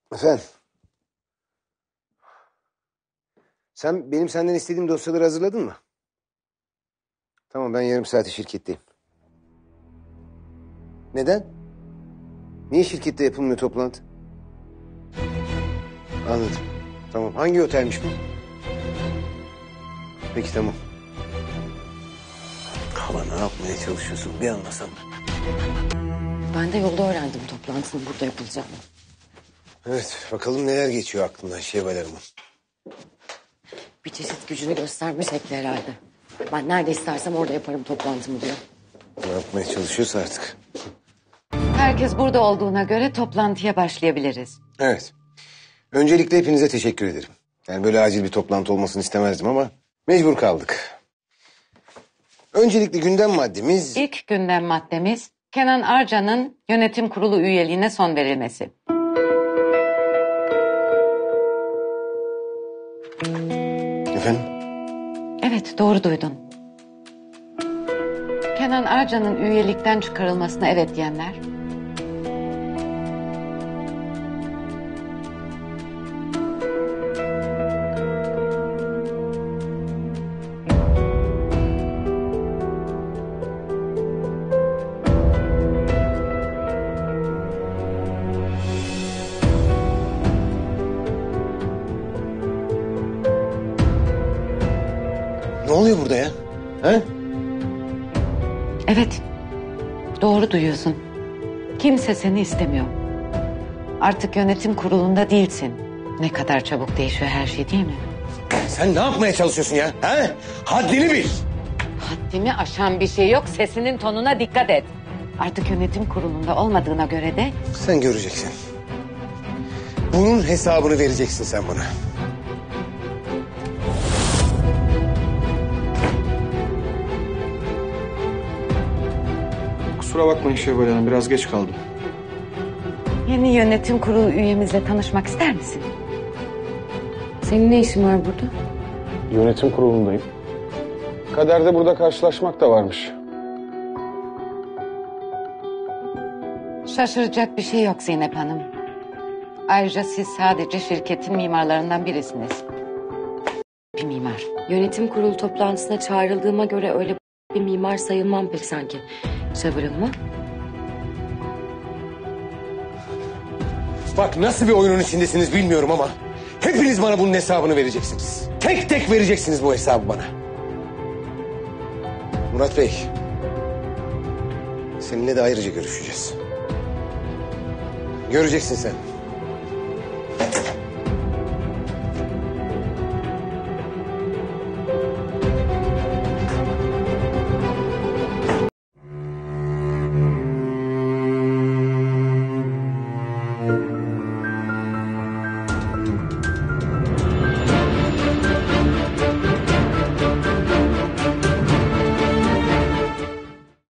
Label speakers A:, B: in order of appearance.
A: Efendim? Sen benim senden istediğim dosyaları hazırladın mı? Tamam, ben yarım saate şirketteyim. Neden? Niye şirkette yapılmıyor toplantı? Anladım. Tamam, hangi otelmiş bu? Peki, tamam. Ama ne yapmaya çalışıyorsun bir anlasam.
B: Ben de yolda öğrendim toplantının burada yapılacağını.
A: Evet, bakalım neler geçiyor aklından Şevval Hanım'ın.
B: Bir çeşit gücünü göstermiş Ekli herhalde. Ben nerede istersem orada yaparım toplantımı diyor.
A: Ne yapmaya çalışıyorsa artık.
B: Herkes burada olduğuna göre toplantıya başlayabiliriz.
A: Evet. Öncelikle hepinize teşekkür ederim. Yani böyle acil bir toplantı olmasını istemezdim ama mecbur kaldık. Öncelikle gündem maddemiz...
B: İlk gündem maddemiz Kenan Arca'nın yönetim kurulu üyeliğine son verilmesi.
A: Efendim?
B: Evet, doğru duydun. Kenan Arca'nın üyelikten çıkarılmasına evet diyenler.
A: Ne oluyor burada ya? He?
B: Evet, doğru duyuyorsun. Kimse seni istemiyor. Artık yönetim kurulunda değilsin. Ne kadar çabuk değişiyor her şey, değil mi?
A: Sen ne yapmaya çalışıyorsun ya? He? Haddini bil.
B: Haddimi aşan bir şey yok. Sesinin tonuna dikkat et. Artık yönetim kurulunda olmadığına göre de...
A: Sen göreceksin. Bunun hesabını vereceksin sen bana.
C: Kusura bakmayın Şevval Hanım, biraz geç kaldım.
B: Yeni yönetim kurulu üyemizle tanışmak ister misin? Senin ne işin var burada?
C: Yönetim kurulundayım. Kaderde burada karşılaşmak da varmış.
B: Şaşıracak bir şey yok Zeynep Hanım. Ayrıca siz sadece şirketin mimarlarından birisiniz. Bir mimar.
D: Yönetim kurulu toplantısına çağrıldığıma göre öyle bir mimar sayılmam pek sanki. Şevval Hanım'a.
A: Bak, nasıl bir oyunun içindesiniz bilmiyorum ama... hepiniz bana bunun hesabını vereceksiniz. Tek tek vereceksiniz bu hesabı bana. Murat Bey... seninle de ayrıca görüşeceğiz. Göreceksin sen.